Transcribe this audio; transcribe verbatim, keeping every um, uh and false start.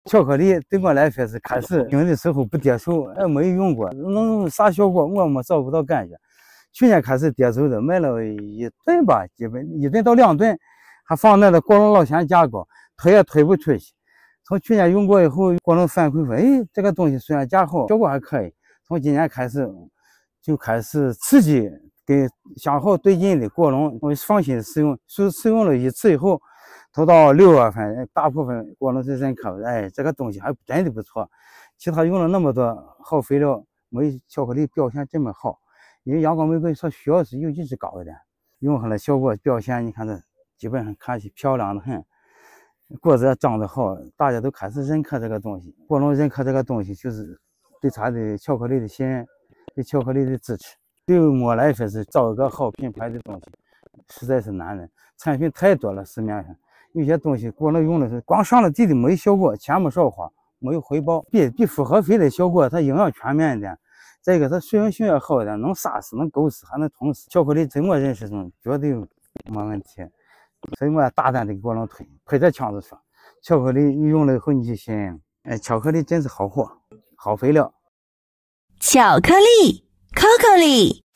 巧克力对我来说是开始用的时候不接受，哎，没用过，能啥效果我没找不到感觉。去年开始接受的，买了一吨吧，基本一吨到两吨，还放那的果农老嫌价高，推也推不出去。从去年用过以后，果农反馈说，哎，这个东西虽然价好，效果还可以。从今年开始就开始刺激给相好对劲的果农，我放心使用。试试用了一次以后，头到六月份，大部分果农是认可，哎，这个东西还真的不错。其他用了那么多好肥料，没巧克力表现这么好。因为阳光玫瑰它需要是有一直高一点，用上了效果表现，你看这基本上看起漂亮的很，果子长得好，大家都开始认可这个东西。果农认可这个东西，就是对它的巧克力的信任，对巧克力的支持。对我来说是找一个好品牌的东西，实在是难的。产品太多了，市面上有些东西果农用的是光上了地的没效果，钱没少花，没有回报，比比复合肥的效果它营养全面一点。再一个，它水溶性也好一点，能杀死，能勾死，还能捅死。巧克力在我认识中绝对没问题，所以我大胆的给果农推，推着腔子说，巧克力你用了以后你就信任了。哎，巧克力真是好货，好肥料。 巧克力 ，Cocoly。